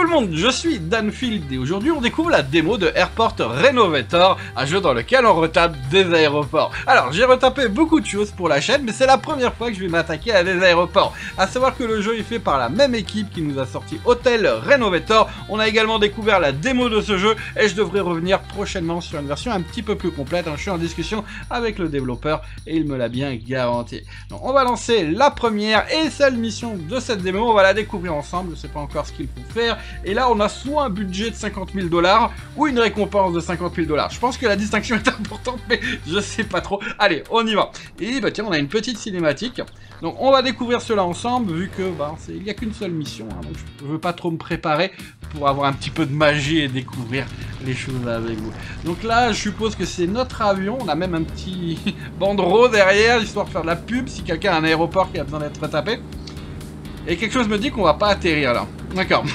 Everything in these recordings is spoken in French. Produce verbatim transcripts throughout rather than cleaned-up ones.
tout le monde, je suis Danfield et aujourd'hui on découvre la démo de Airport Renovator, un jeu dans lequel on retape des aéroports. Alors j'ai retapé beaucoup de choses pour la chaîne, mais c'est la première fois que je vais m'attaquer à des aéroports. À savoir que le jeu est fait par la même équipe qui nous a sorti Hotel Renovator. On a également découvert la démo de ce jeu et je devrais revenir prochainement sur une version un petit peu plus complète. Je suis en discussion avec le développeur et il me l'a bien garanti. Donc on va lancer la première et seule mission de cette démo, on va la découvrir ensemble, je sais pas encore ce qu'il faut faire. Et là on a soit un budget de cinquante mille dollars ou une récompense de cinquante mille dollars. Je pense que la distinction est importante mais je sais pas trop. Allez, on y va. Et bah tiens, on a une petite cinématique. Donc on va découvrir cela ensemble vu que bah, il n'y a qu'une seule mission. Hein, donc je veux pas trop me préparer pour avoir un petit peu de magie et découvrir les choses avec vous. Donc là je suppose que c'est notre avion. On a même un petit bandeau derrière histoire de faire de la pub si quelqu'un a un aéroport qui a besoin d'être tapé. Et quelque chose me dit qu'on va pas atterrir là. D'accord.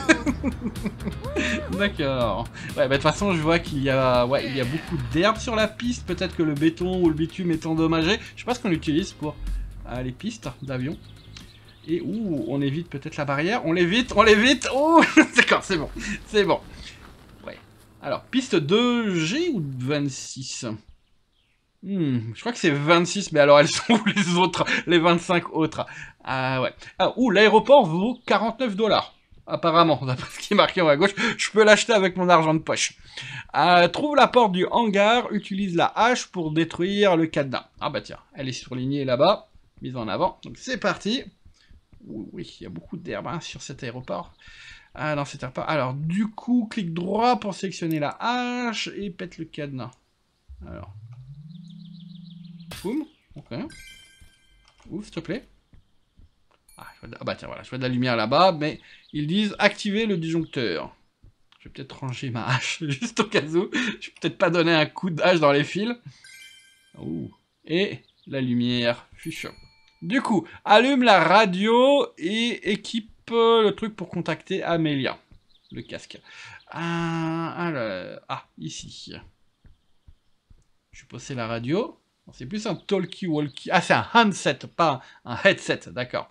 D'accord. Ouais, bah de toute façon, je vois qu'il y a, ouais, il y a beaucoup d'herbe sur la piste. Peut-être que le béton ou le bitume est endommagé. Je sais pas ce qu'on utilise pour euh, les pistes d'avion. Et ouh, on évite peut-être la barrière. On l'évite, on l'évite. Oh, d'accord, c'est bon, c'est bon. Ouais. Alors, piste deux G ou vingt-six? Hmm, je crois que c'est vingt-six, mais alors elles sont où les autres, les vingt-cinq autres? Ah ouais. Ah, ouh, l'aéroport vaut quarante-neuf dollars. Apparemment, d'après ce qui est marqué en haut à gauche, je peux l'acheter avec mon argent de poche. Euh, trouve la porte du hangar, utilise la hache pour détruire le cadenas. Ah bah tiens, elle est surlignée là-bas, mise en avant. Donc c'est parti. Ouh, oui, il y a beaucoup d'herbe hein, sur cet aéroport. Ah, dans cet aéroport. Alors, du coup, clic droit pour sélectionner la hache et pète le cadenas. Alors. Boum, ok. Ouf, s'il te plaît. Ah, je vois de... ah bah tiens, voilà, je vois de la lumière là-bas, mais ils disent activer le disjoncteur. Je vais peut-être ranger ma hache, juste au cas où. Je vais peut-être pas donner un coup de hache dans les fils. Ouh. Et la lumière fuchsia. Du coup, allume la radio et équipe le truc pour contacter Amelia. Le casque. Ah, alors... ah ici. Je suppose c'est la radio. C'est plus un talkie-walkie. Ah, c'est un handset, pas un headset, d'accord.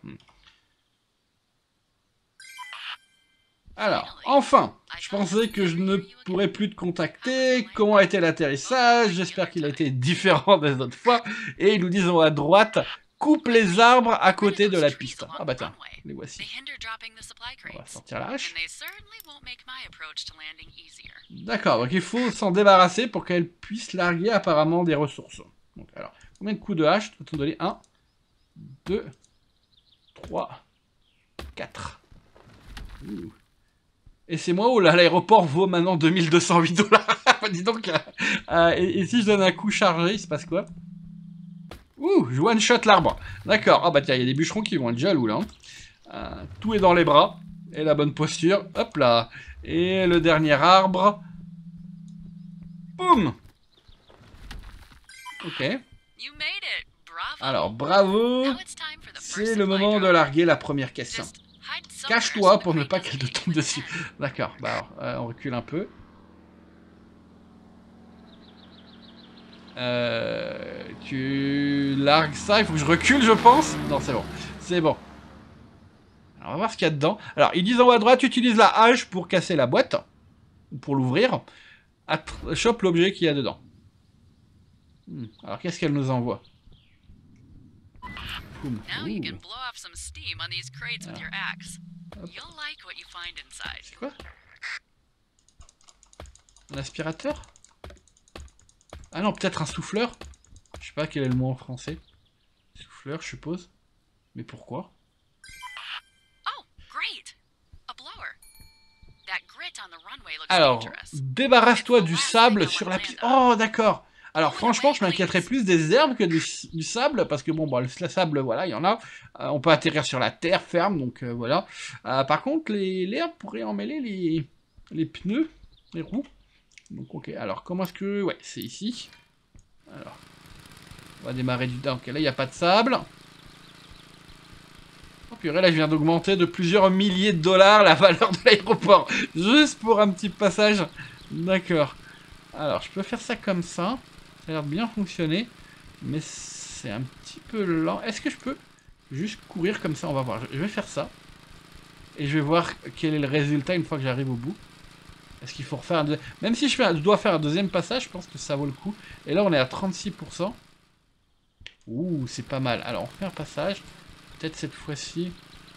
Alors, enfin, je pensais que je ne pourrais plus te contacter. Comment a été l'atterrissage? J'espère qu'il a été différent des autres fois. Et ils nous disent à droite, coupe les arbres à côté de la piste. Ah bah tiens, les voici. On va sortir la hache. D'accord, donc il faut s'en débarrasser pour qu'elle puisse larguer apparemment des ressources. Donc, alors, combien de coups de hache doit-on donner? Un, deux, trois, quatre. Ouh. Et c'est moi où l'aéroport vaut maintenant deux mille deux cent huit dollars. Dis donc. Euh, euh, et, et si je donne un coup chargé, il se passe quoi? Ouh, je one-shot l'arbre. D'accord. Ah bah tiens, il y a des bûcherons qui vont être jaloux là. Euh, tout est dans les bras. Et la bonne posture. Hop là. Et le dernier arbre. Boum. Ok. Alors, bravo. C'est le moment de larguer la première question. Cache-toi pour ne pas qu'elle te tombe dessus. D'accord, bah alors, euh, on recule un peu. Euh, tu largues ça, il faut que je recule, je pense. Non, c'est bon, c'est bon. Alors, on va voir ce qu'il y a dedans. Alors, ils disent en haut à droite, utilise la hache pour casser la boîte, ou pour l'ouvrir. Chope l'objet qu'il y a dedans. Hmm. Alors, qu'est-ce qu'elle nous envoie? Boum. C'est quoi? Un aspirateur? Ah non, peut-être un souffleur? Je sais pas quel est le mot en français. Souffleur, je suppose. Mais pourquoi? Alors, débarrasse-toi du sable sur la piste. Oh, d'accord. Alors, franchement, je m'inquiéterais plus des herbes que du, du sable, parce que bon, bon, le sable, voilà, il y en a. Euh, on peut atterrir sur la terre ferme, donc euh, voilà. Euh, par contre, les l'herbe pourrait emmêler les, les pneus, les roues. Donc, ok. Alors, comment est-ce que... Ouais, c'est ici. Alors, on va démarrer du... Ok, là, il n'y a pas de sable. Oh purée, là, je viens d'augmenter de plusieurs milliers de dollars la valeur de l'aéroport. Juste pour un petit passage. D'accord. Alors, je peux faire ça comme ça. Ça a l'air de bien fonctionner. Mais c'est un petit peu lent. Est-ce que je peux juste courir comme ça? On va voir. Je vais faire ça. et je vais voir quel est le résultat une fois que j'arrive au bout. Est-ce qu'il faut refaire un deuxième... Même si je, fais un... je dois faire un deuxième passage, je pense que ça vaut le coup. Et là, on est à trente-six pour cent. Ouh, c'est pas mal. Alors, on fait un passage. Peut-être cette fois-ci.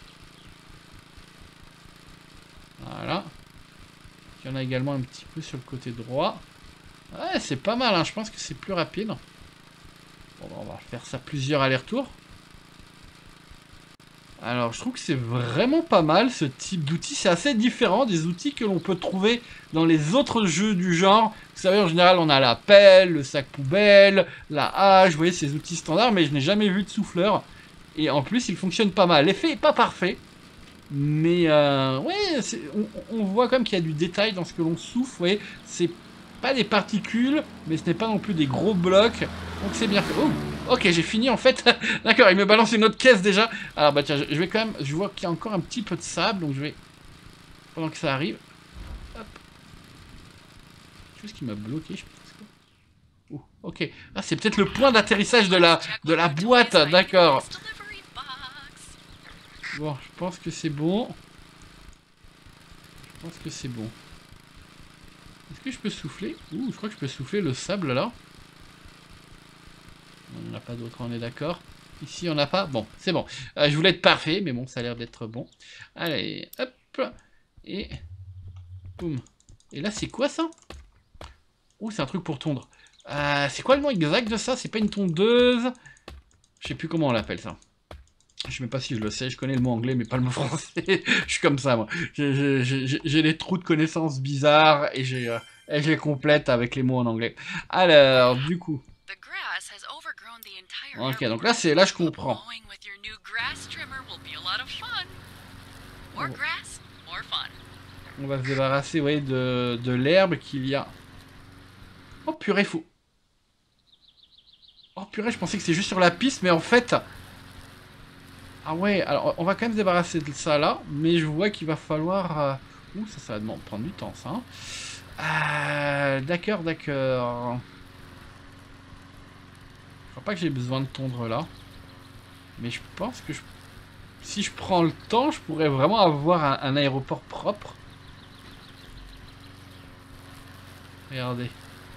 Voilà. Il y en a également un petit peu sur le côté droit. Ouais, c'est pas mal, hein. Je pense que c'est plus rapide. Bon, on va faire ça plusieurs allers-retours. Alors, je trouve que c'est vraiment pas mal ce type d'outil. C'est assez différent des outils que l'on peut trouver dans les autres jeux du genre. Vous savez, en général, on a la pelle, le sac poubelle, la hache. Vous voyez, ces outils standards, mais je n'ai jamais vu de souffleur. Et en plus, il fonctionne pas mal. L'effet est pas parfait. Mais, euh, ouais, on, on voit quand même qu'il y a du détail dans ce que l'on souffle. Vous voyez, c'est pas des particules, mais ce n'est pas non plus des gros blocs. Donc c'est bien fait. Oh, ok, j'ai fini en fait. D'accord, il me balance une autre caisse déjà. Alors bah tiens, je vais quand même... Je vois qu'il y a encore un petit peu de sable, donc je vais... Pendant que ça arrive... Hop. Quelque chose qui m'a bloqué, je pense. Oh, ok. Ah, c'est peut-être le point d'atterrissage de la, de la boîte, d'accord. Bon, je pense que c'est bon. Je pense que c'est bon. Est-ce que je peux souffler? Ouh, je crois que je peux souffler le sable là. On n'en a pas d'autre, on est d'accord. Ici, on n'a pas. Bon, c'est bon. Euh, je voulais être parfait, mais bon, ça a l'air d'être bon. Allez, hop. Et... Boum. Et là, c'est quoi ça? Ouh, c'est un truc pour tondre. Euh, c'est quoi le nom exact de ça? C'est pas une tondeuse? Je sais plus comment on l'appelle ça. Je sais même pas si je le sais, je connais le mot anglais mais pas le mot français. Je suis comme ça moi. J'ai des trous de connaissances bizarres et j'ai euh, et je les complète avec les mots en anglais. Alors, du coup. Ok, donc là c'est là je comprends. On va se débarrasser, vous voyez, de, de l'herbe qu'il y a. Oh purée, fou. Oh purée, je pensais que c'est juste sur la piste, mais en fait... Ah ouais, alors on va quand même se débarrasser de ça là, mais je vois qu'il va falloir... Euh... Ouh, ça, ça va demander, prendre du temps, ça. Hein. Euh, d'accord, d'accord. Je crois pas que j'ai besoin de tondre là. Mais je pense que je... si je prends le temps, je pourrais vraiment avoir un, un aéroport propre. Regardez.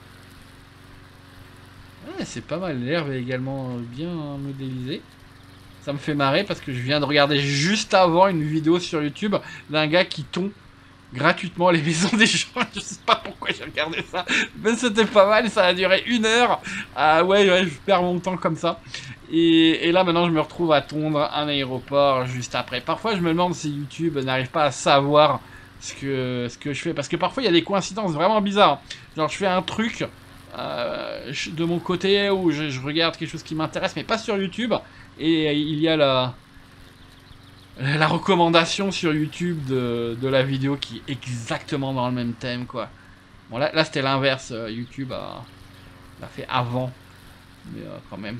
Ouais, c'est pas mal, l'herbe est également bien modélisée. Ça me fait marrer parce que je viens de regarder juste avant une vidéo sur YouTube d'un gars qui tond gratuitement les maisons des gens. Je sais pas pourquoi j'ai regardé ça, mais c'était pas mal, ça a duré une heure. Ah ouais, ouais, je perds mon temps comme ça. Et, et là maintenant je me retrouve à tondre un aéroport juste après. Parfois je me demande si YouTube n'arrive pas à savoir ce que, ce que je fais. Parce que parfois il y a des coïncidences vraiment bizarres. Genre je fais un truc euh, de mon côté où je, je regarde quelque chose qui m'intéresse mais pas sur YouTube. Et il y a la, la recommandation sur YouTube de, de la vidéo qui est exactement dans le même thème, quoi. Bon, là, là c'était l'inverse. YouTube a, l'a fait avant. Mais euh, quand même.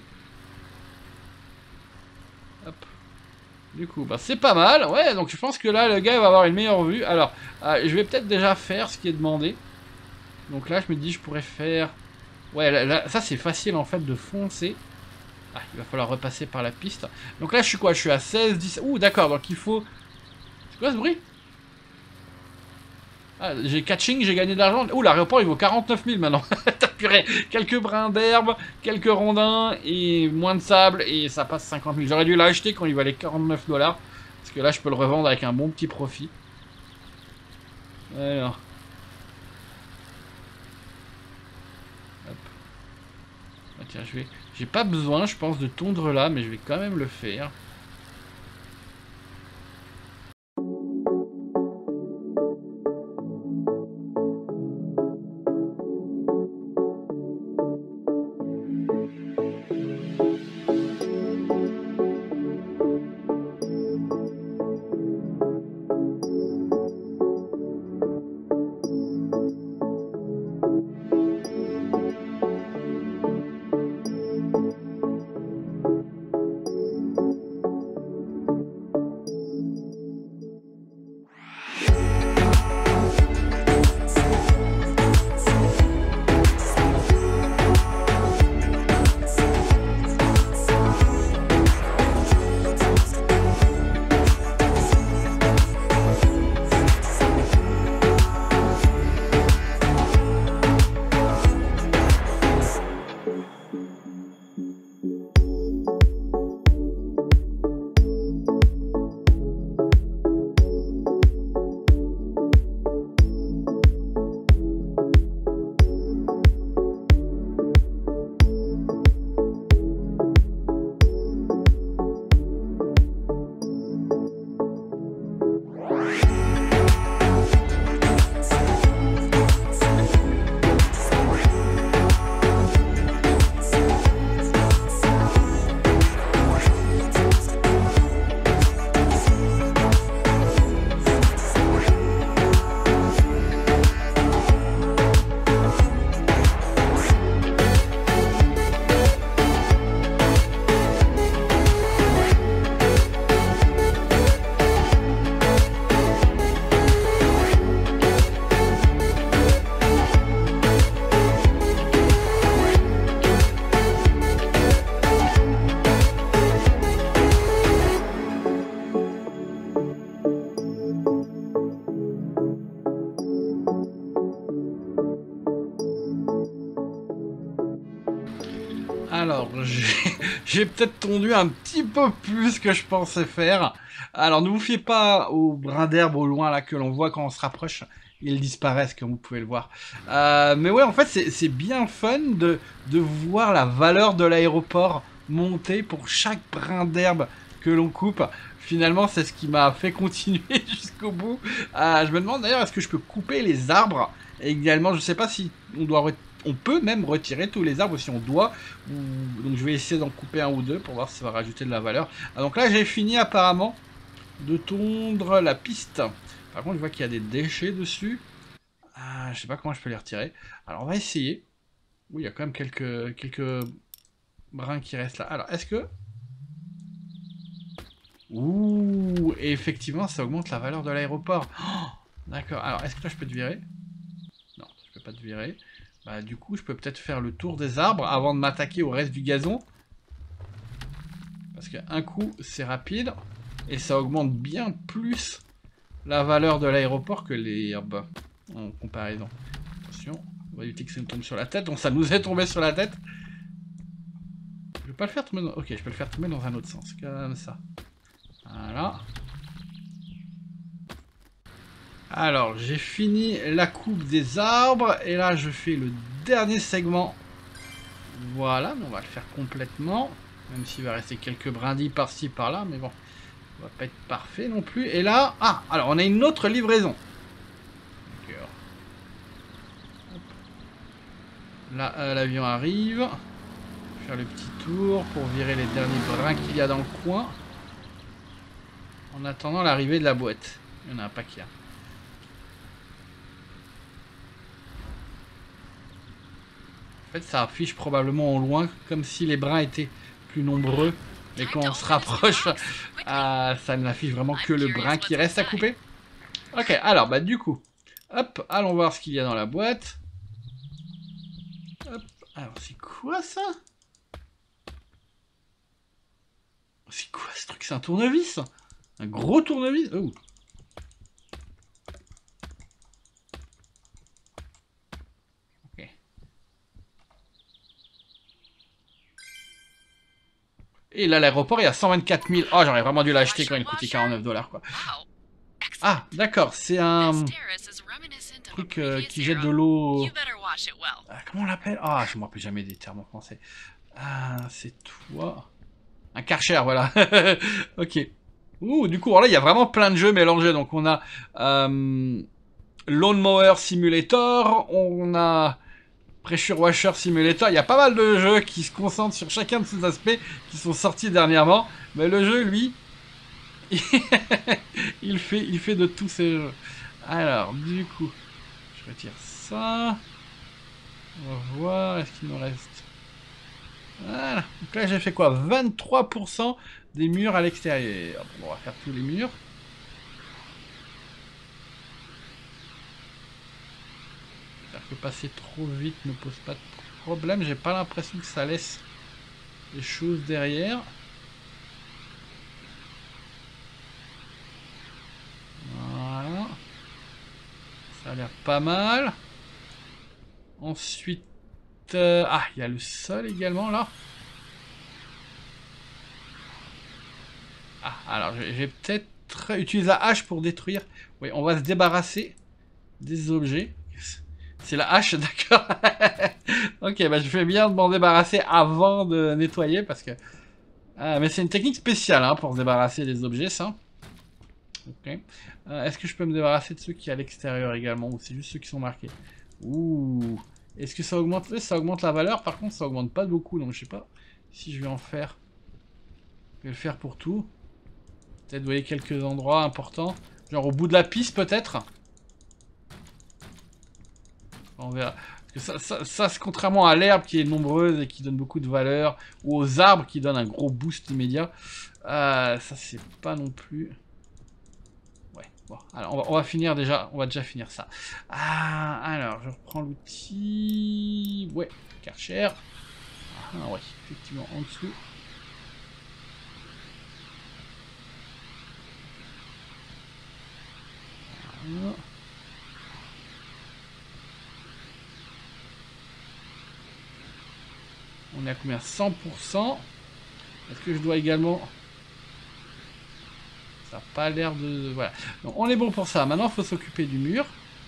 Hop. Du coup, bah, c'est pas mal. Ouais, donc je pense que là, le gars va avoir une meilleure vue. Alors, euh, je vais peut-être déjà faire ce qui est demandé. Donc là, je me dis, je pourrais faire... Ouais, là, là, ça, c'est facile, en fait, de foncer. Ah, il va falloir repasser par la piste. Donc là, je suis quoi? Je suis à seize, dix... Ouh, d'accord, donc il faut... C'est quoi ce bruit? Ah, j'ai catching, j'ai gagné de l'argent. Ouh, l'aéroport, il vaut quarante-neuf mille maintenant. T'as purée. Quelques brins d'herbe, quelques rondins et moins de sable. Et ça passe cinquante mille. J'aurais dû l'acheter quand il valait quarante-neuf dollars. Parce que là, je peux le revendre avec un bon petit profit. Alors... Hop. Ah, tiens, je vais... J'ai pas besoin, je pense, de tondre là, mais je vais quand même le faire. Alors, j'ai peut-être tondu un petit peu plus que je pensais faire. Alors, ne vous fiez pas aux brins d'herbe au loin là que l'on voit quand on se rapproche. Ils disparaissent, comme vous pouvez le voir. Euh, mais ouais, en fait, c'est bien fun de, de voir la valeur de l'aéroport monter pour chaque brin d'herbe que l'on coupe. Finalement, c'est ce qui m'a fait continuer jusqu'au bout. Euh, je me demande d'ailleurs, est-ce que je peux couper les arbres? Et également, je sais pas si on doit... On peut même retirer tous les arbres si on doit. Ou... Donc je vais essayer d'en couper un ou deux pour voir si ça va rajouter de la valeur. Ah, donc là, j'ai fini apparemment de tondre la piste. Par contre, je vois qu'il y a des déchets dessus. Ah, je sais pas comment je peux les retirer. Alors, on va essayer. Oui, il y a quand même quelques, quelques brins qui restent là. Alors, est-ce que... Ouh, et effectivement, ça augmente la valeur de l'aéroport. Oh, d'accord. Alors, est-ce que là, je peux te virer? Non, je peux pas te virer. Bah, du coup, je peux peut-être faire le tour des arbres avant de m'attaquer au reste du gazon. Parce qu'un coup, c'est rapide. Et ça augmente bien plus la valeur de l'aéroport que l'herbe. En comparaison. Attention, on va éviter que ça nous tombe sur la tête. Donc ça nous est tombé sur la tête. Je vais pas le faire tomber dans... Ok, je peux le faire tomber dans un autre sens. Comme ça. Voilà. Alors, j'ai fini la coupe des arbres. Et là, je fais le dernier segment. Voilà, mais on va le faire complètement. Même s'il va rester quelques brindilles par-ci, par-là. Mais bon, ça va pas être parfait non plus. Et là... Ah, alors on a une autre livraison. D'accord. Là, euh, l'avion arrive. Faire le petit tour pour virer les derniers brins qu'il y a dans le coin. En attendant l'arrivée de la boîte. Il y en a un paquet. En fait, ça affiche probablement au loin, comme si les brins étaient plus nombreux. Mais quand on se rapproche, euh, ça n'affiche vraiment que le brin qui reste à couper. Ok, alors, bah du coup, hop, allons voir ce qu'il y a dans la boîte. Hop, alors c'est quoi ça? C'est quoi ce truc? C'est un tournevis? Un gros tournevis? Oh. Ok. Et là, l'aéroport, il y a cent vingt-quatre mille. Oh, j'aurais vraiment dû l'acheter quand il coûtait quarante-neuf dollars, quoi. Ah, d'accord, c'est un truc euh, qui jette de l'eau. Ah, comment on l'appelle? Ah, je ne me rappelle jamais des termes en français. Ah, c'est toi. Un Karcher, voilà. Ok. Ouh, du coup, là, il y a vraiment plein de jeux mélangés. Donc, on a euh, Lawnmower Simulator, on a Pressure Washer Simulator. Il y a pas mal de jeux qui se concentrent sur chacun de ces aspects qui sont sortis dernièrement. Mais le jeu, lui, il fait, il fait de tous ces jeux. Alors, du coup, je retire ça. On va voir, est-ce qu'il nous reste... Voilà. Donc là, j'ai fait quoi? vingt-trois pour cent des murs à l'extérieur. Bon, on va faire tous les murs. J'espère que passer trop vite ne pose pas de problème. J'ai pas l'impression que ça laisse des choses derrière. Voilà. Ça a l'air pas mal. Ensuite... Euh, ah, il y a le sol également, là. Ah, alors, je vais peut-être utiliser la hache pour détruire. Oui, on va se débarrasser des objets. C'est la hache, d'accord. Ok, bah je fais bien de m'en débarrasser avant de nettoyer, parce que... Ah, mais c'est une technique spéciale, hein, pour se débarrasser des objets, ça. Ok. Euh, Est-ce que je peux me débarrasser de ceux qui sont à l'extérieur également, ou c'est juste ceux qui sont marqués? Ouh. Est-ce que ça augmente? Oui, ça augmente la valeur, par contre ça augmente pas beaucoup, donc je sais pas si je vais en faire. Je vais le faire pour tout. Peut-être, vous voyez, quelques endroits importants. Genre au bout de la piste, peut-être. On verra. Parce que ça, ça, ça contrairement à l'herbe qui est nombreuse et qui donne beaucoup de valeur, ou aux arbres qui donnent un gros boost immédiat, euh, ça c'est pas non plus... Ouais, bon, alors on va, on va finir déjà, on va déjà finir ça. Ah, alors, je reprends l'outil... Ouais, Karcher. Ah ouais, effectivement, en dessous. Voilà. On est à combien? Cent pour cent. Est-ce que je dois également... Ça n'a pas l'air de... Voilà. Donc, on est bon pour ça. Maintenant, il faut s'occuper du mur.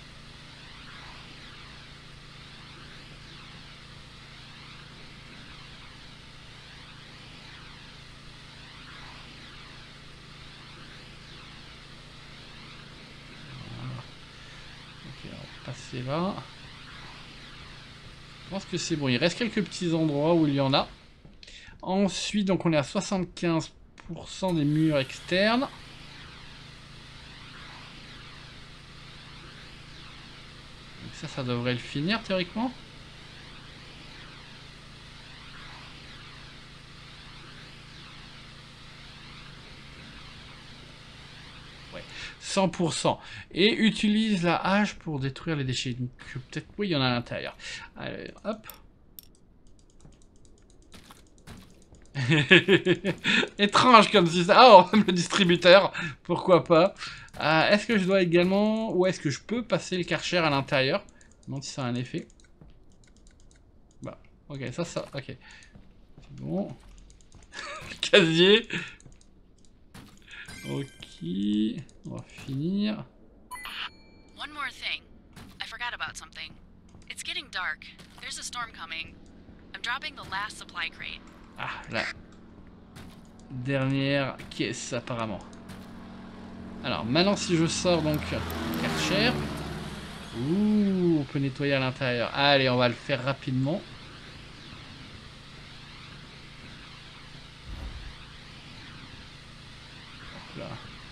Ok, on va passer là. Je pense que c'est bon. Il reste quelques petits endroits où il y en a. Ensuite, donc on est à soixante-quinze pour cent des murs externes. Donc ça, ça devrait le finir théoriquement. Ouais, cent pour cent. Et utilise la hache pour détruire les déchets. Donc peut-être, oui, il y en a à l'intérieur. Allez, hop. Étrange comme si ça... Ah, oh, même le distributeur, pourquoi pas. Euh, est-ce que je dois également... Ou est-ce que je peux passer le Karcher à l'intérieur? Je me demande si ça a un effet. Bah, ok, ça, ça, ok. C'est bon. Casier. Ok, on va finir. One more thing. I forgot about something. It's getting dark. There's a storm coming. I'm dropping the last supply crate. Ah, la dernière caisse apparemment. Alors maintenant si je sors donc Karcher. Ouh, on peut nettoyer à l'intérieur. Allez, on va le faire rapidement. Hop là.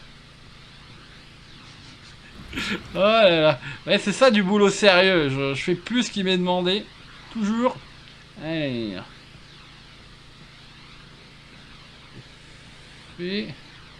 Oh là là. Ouais, c'est ça du boulot sérieux. Je, je fais plus ce qui m'est demandé. Toujours. Allez. Fait.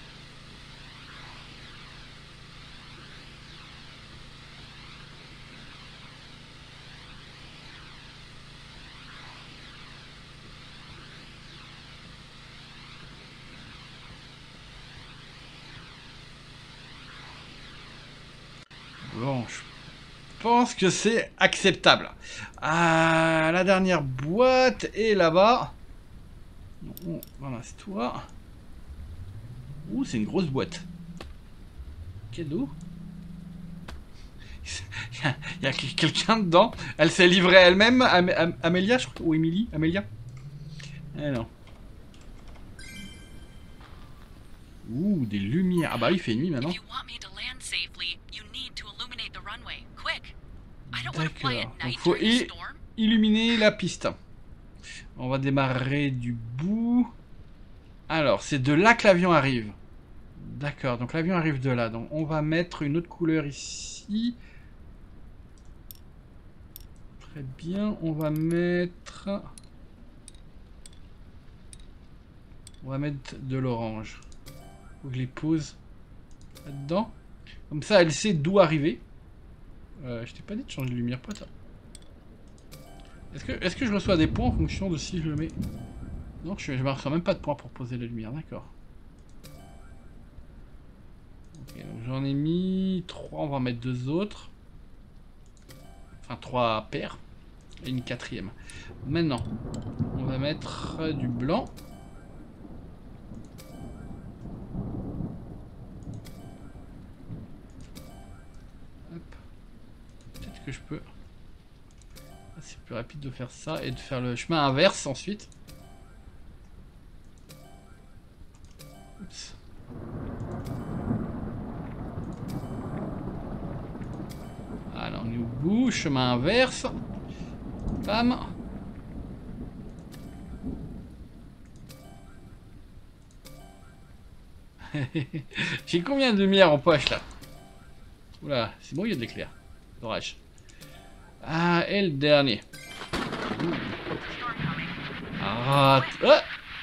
Bon, je pense que c'est acceptable. Ah, la dernière boîte est là-bas. On ramasse-toi. Ouh, c'est une grosse boîte. Cadeau. Il y a, a quelqu'un dedans. Elle s'est livrée elle-même. Am Am Amélia, je crois. Ou Émilie. Amélia. Ah non. Ouh, des lumières. Ah bah il fait nuit maintenant. D'accord. Donc il faut illuminer la piste. On va démarrer du bout. Alors, c'est de là que l'avion arrive. D'accord, donc l'avion arrive de là. Donc on va mettre une autre couleur ici. Très bien, on va mettre... On va mettre de l'orange. Faut que je les pose là-dedans. Comme ça, elle sait d'où arriver. Euh, je t'ai pas dit de changer de lumière, pote. Est-ce que, est-ce que je reçois des points en fonction de si je le mets... Non, je ne reçois même pas de points pour poser la lumière, d'accord. Ok, donc j'en ai mis trois, on va en mettre deux autres. Enfin, trois paires. Et une quatrième. Maintenant, on va mettre du blanc. Peut-être que je peux... C'est plus rapide de faire ça et de faire le chemin inverse ensuite. Oups. Alors on est au bout, chemin inverse. Bam. J'ai combien de lumière en poche là? Oula, c'est bon, il y a de l'éclair. L'orage. Ah, et le dernier. Ah, ah.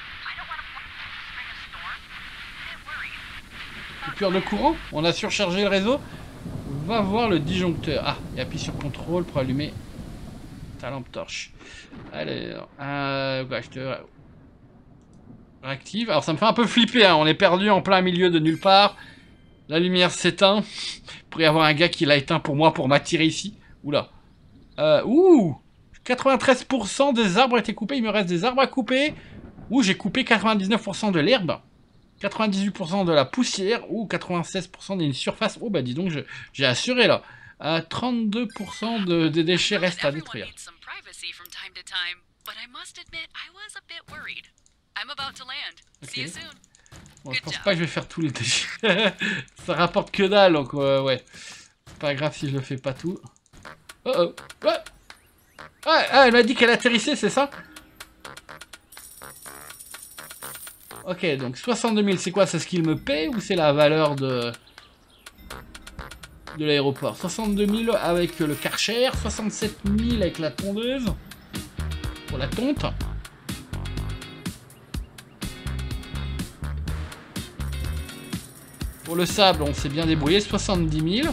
Coupure de courant. On a surchargé le réseau. Va voir le disjoncteur. Ah, et appuie sur contrôle pour allumer ta lampe torche. Alors, euh, ouais, je te réactive. Alors ça me fait un peu flipper, hein. On est perdu en plein milieu de nulle part. La lumière s'éteint. Il pourrait y avoir un gars qui l'a éteint pour moi pour m'attirer ici. Oula. Euh, ouh. quatre-vingt-treize pour cent des arbres ont été coupés, il me reste des arbres à couper. Ou j'ai coupé quatre-vingt-dix-neuf pour cent de l'herbe. quatre-vingt-dix-huit pour cent de la poussière. Ou quatre-vingt-seize pour cent d'une surface. Oh bah dis donc, j'ai assuré là. Euh, trente-deux pour cent de, des déchets restent à détruire. Okay. Bon, je pense pas que je vais faire tous les déchets. Ça rapporte que dalle, donc euh, ouais. C'est pas grave si je le fais pas tout. Oh oh. Ouais. Ouais, ah, elle m'a dit qu'elle atterrissait, c'est ça? Ok, donc soixante-deux mille, c'est quoi? C'est ce qu'il me paie ou c'est la valeur de... de l'aéroport? Soixante-deux mille avec le Karcher, soixante-sept mille avec la tondeuse. Pour la tonte. Pour le sable, on s'est bien débrouillé, soixante-dix mille.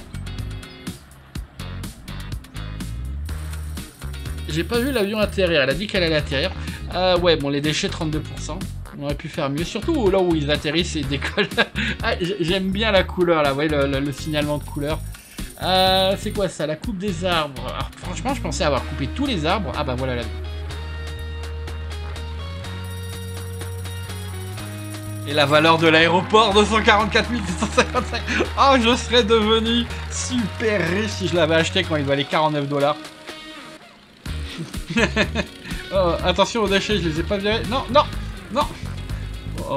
J'ai pas vu l'avion atterrir, elle a dit qu'elle allait atterrir. Euh, ouais, bon, les déchets, trente-deux pour cent. On aurait pu faire mieux, surtout là où ils atterrissent et décollent. Ah, j'aime bien la couleur, là, vous voyez, le, le, le signalement de couleur. Euh, c'est quoi ça? La coupe des arbres. Alors, franchement, je pensais avoir coupé tous les arbres. Ah bah voilà la... Et la valeur de l'aéroport, deux cent quarante-quatre mille six cent cinquante-cinq. Oh, je serais devenu super riche si je l'avais acheté quand il valait quarante-neuf dollars. Oh, attention aux déchets, je les ai pas virés. Non, non, non. Oh, oh.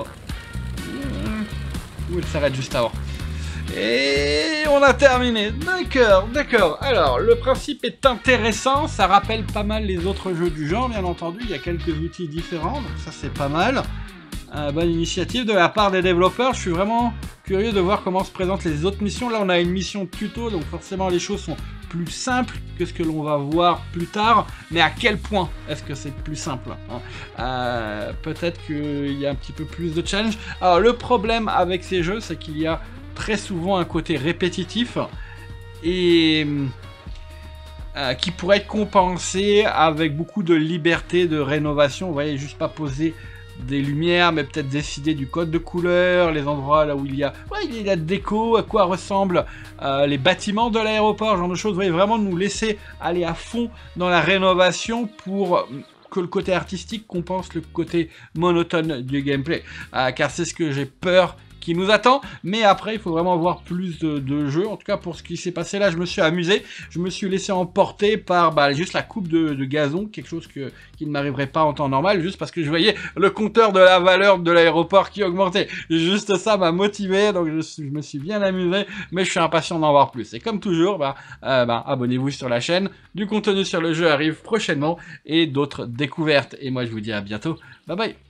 Où il s'arrête juste avant. Et on a terminé. D'accord, d'accord. Alors, le principe est intéressant. Ça rappelle pas mal les autres jeux du genre, bien entendu. Il y a quelques outils différents, donc ça c'est pas mal. Euh, bonne initiative de la part des développeurs. Je suis vraiment curieux de voir comment se présentent les autres missions. Là, on a une mission tuto, donc forcément les choses sont plus simples que ce que l'on va voir plus tard. Mais à quel point est-ce que c'est plus simple, hein? euh, Peut-être qu'il y a un petit peu plus de challenge. Alors, le problème avec ces jeux, c'est qu'il y a très souvent un côté répétitif et euh, qui pourrait être compensé avec beaucoup de liberté de rénovation. Vous voyez, juste pas poser des lumières, mais peut-être décider du code de couleur, les endroits là où il y a, ouais, il y a de la déco, à quoi ressemblent euh, les bâtiments de l'aéroport, genre de choses. Vous voyez, vraiment nous laisser aller à fond dans la rénovation pour que le côté artistique compense le côté monotone du gameplay, euh, car c'est ce que j'ai peur qui nous attend. Mais après, il faut vraiment voir plus de, de jeux. En tout cas, pour ce qui s'est passé là, je me suis amusé. Je me suis laissé emporter par bah, juste la coupe de, de gazon, quelque chose que, qui ne m'arriverait pas en temps normal, juste parce que je voyais le compteur de la valeur de l'aéroport qui augmentait. Juste ça m'a motivé, donc je, suis, je me suis bien amusé, mais je suis impatient d'en voir plus. Et comme toujours, bah, euh, bah, abonnez-vous sur la chaîne. Du contenu sur le jeu arrive prochainement et d'autres découvertes. Et moi, je vous dis à bientôt. Bye bye.